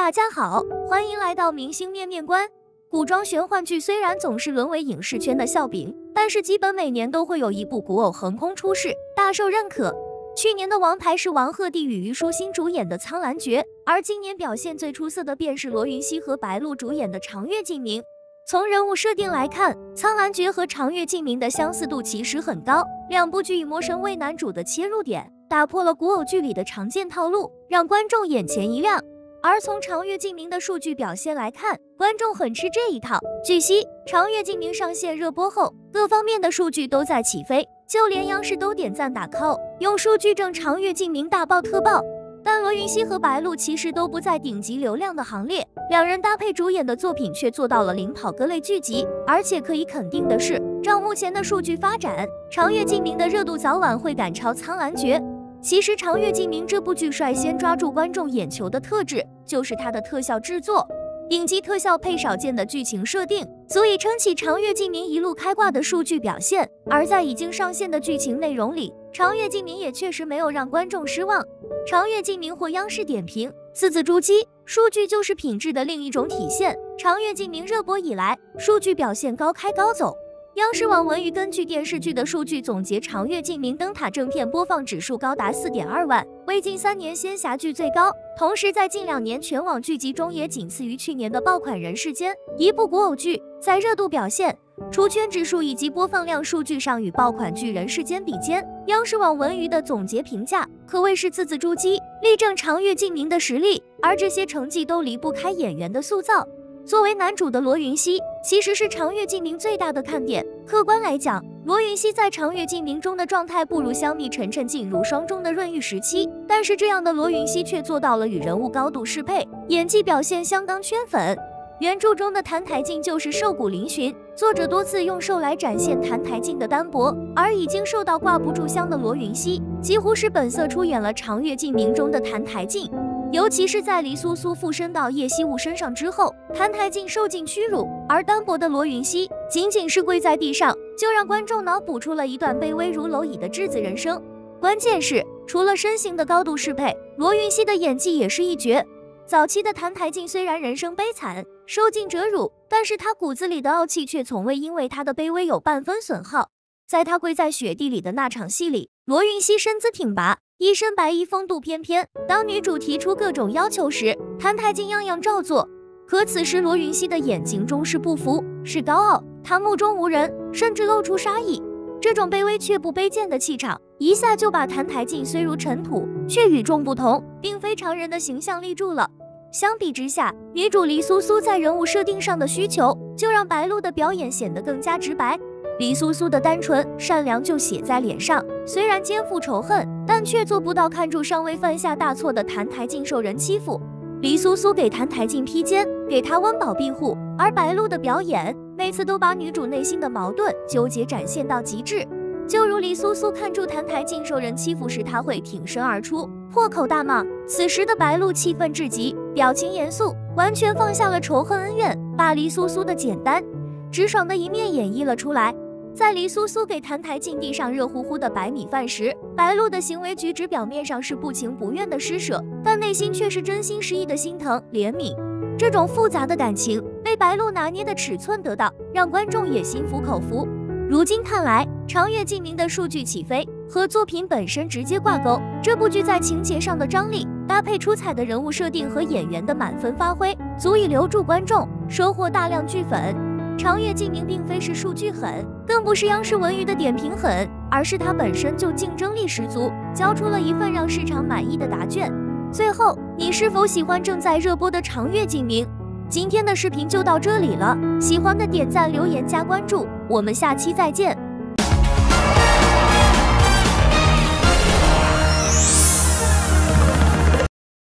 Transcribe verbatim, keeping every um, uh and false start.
大家好，欢迎来到明星面面观。古装玄幻剧虽然总是沦为影视圈的笑柄，但是基本每年都会有一部古偶横空出世，大受认可。去年的王牌是王鹤棣与虞书欣主演的《苍兰诀》，而今年表现最出色的便是罗云熙和白鹿主演的《长月烬明》。从人物设定来看，《苍兰诀》和《长月烬明》的相似度其实很高，两部剧以魔神为男主的切入点，打破了古偶剧里的常见套路，让观众眼前一亮。而从《长月烬明》的数据表现来看，观众很吃这一套。据悉，《长月烬明》上线热播后，各方面的数据都在起飞，就连央视都点赞打 call， 用数据证《长月烬明》大爆特爆。但罗云熙和白鹿其实都不在顶级流量的行列，两人搭配主演的作品却做到了领跑各类剧集。而且可以肯定的是，照目前的数据发展，《长月烬明》的热度早晚会赶超《苍兰诀》。其实《长月烬明》这部剧率先抓住观众眼球的特质，就是它的特效制作，顶级特效配少见的剧情设定，足以撑起《长月烬明》一路开挂的数据表现。而在已经上线的剧情内容里，《长月烬明》也确实没有让观众失望。《长月烬明》获央视点评字字珠玑，数据就是品质的另一种体现。《长月烬明》热播以来，数据表现高开高走。央视网文娱根据电视剧的数据总结，《长月烬明》灯塔正片播放指数高达 四点二万，为近三年仙侠剧最高，同时在近两年全网剧集中也仅次于去年的爆款《人世间》。一部古偶剧在热度表现、出圈指数以及播放量数据上与爆款剧《人世间》比肩，央视网文娱的总结评价可谓是字字珠玑，力证《长月烬明》的实力。而这些成绩都离不开演员的塑造。作为男主的罗云熙，其实是《长月烬明》最大的看点。客观来讲，罗云熙在《长月烬明》中的状态不如香蜜沉沉烬如霜中的润玉时期，但是这样的罗云熙却做到了与人物高度适配，演技表现相当圈粉。原著中的澹台烬就是瘦骨嶙峋，作者多次用瘦来展现澹台烬的单薄，而已经瘦到挂不住香的罗云熙，几乎是本色出演了《长月烬明》中的澹台烬。尤其是在黎苏苏附身到叶希雾身上之后，澹台烬受尽屈辱，而单薄的罗云熙仅仅是跪在地上，就让观众脑补出了一段卑微如蝼蚁的质子人生。关键是，除了身形的高度适配，罗云熙的演技也是一绝。早期的澹台烬虽然人生悲惨，受尽折辱，但是他骨子里的傲气却从未因为他的卑微有半分损耗。在他跪在雪地里的那场戏里，罗云熙身姿挺拔，一身白衣，风度翩翩。当女主提出各种要求时，澹台烬样样照做。可此时罗云熙的眼睛中是不服，是高傲，他目中无人，甚至露出杀意。这种卑微却不卑贱的气场，一下就把澹台烬虽如尘土，却与众不同，并非常人的形象立住了。相比之下，女主黎苏苏在人物设定上的需求，就让白鹿的表演显得更加直白。黎苏苏的单纯善良就写在脸上，虽然肩负仇恨，但却做不到看住尚未犯下大错的澹台烬受人欺负。黎苏苏给澹台烬披肩，给他温饱庇护，而白鹿的表演每次都把女主内心的矛盾纠结展现到极致。就如黎苏苏看住澹台烬受人欺负时，他会挺身而出，破口大骂。此时的白鹿气愤至极，表情严肃，完全放下了仇恨恩怨，把黎苏苏的简单直爽的一面演绎了出来。在黎苏苏给澹台烬递上热乎乎的白米饭时，白鹿的行为举止表面上是不情不愿的施舍，但内心却是真心实意的心疼怜悯。这种复杂的感情被白鹿拿捏的尺寸得当，让观众也心服口服。如今看来，《长月烬明》的数据起飞和作品本身直接挂钩，这部剧在情节上的张力，搭配出彩的人物设定和演员的满分发挥，足以留住观众，收获大量剧粉。《长月烬明》并非是数据狠，更不是央视文娱的点评狠，而是它本身就竞争力十足，交出了一份让市场满意的答卷。最后，你是否喜欢正在热播的《长月烬明》？今天的视频就到这里了，喜欢的点赞、留言、加关注，我们下期再见。